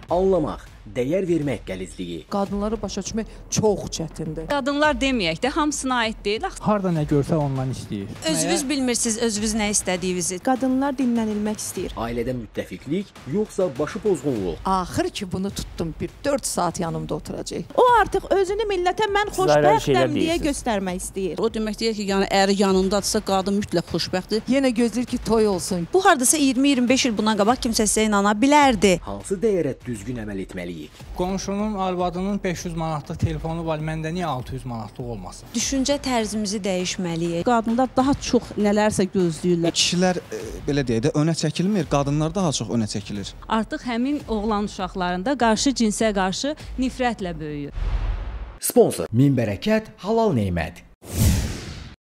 Anlamaq, dəyər vermək qəlizliyi. Qadınları başa düşmək çox çətindir. Qadınlar deməyək də, hamısına aid deyil. Harda nə görsə ondan istəyir. Özünüz bilmirsiniz, özünüz nə istədiyinizi. Qadınlar dinlənilmək istəyir. Ailədə müttəfiqlik, yoxsa başı pozğunluq? Axır ki bunu tutdum, bir 4 saat yanımda oturacaq. O artıq özünü millətə mən xoşbəxtəm deyə göstərmək istəyir. O demək deyir ki, yəni əri yanındadırsa qadın mütləq xoşbəxtdir. Yenə gözləyir ki, toy olsun. Bu hardasa 20-25 il bundan qabaq kimsə sizə inana bilərdi. Hansı dəyərə düzgün əməl etməliyik? Qonşunun arvadının 500 manatlıq telefonu var, məndə niyə 600 manatlıq olmasın? Düşüncə tərzimizi dəyişməliyik. Qadınlar daha çox nələrsə gözləyirlər. Kişilər belə deyək də önə çəkilmir, qadınlar daha çox önə çəkilir. Artıq həmin oğlan uşaqlarında qarşı cinsə qarşı nifrətlə böyüyür. Sponsor: Min bərəkət, halal nemət.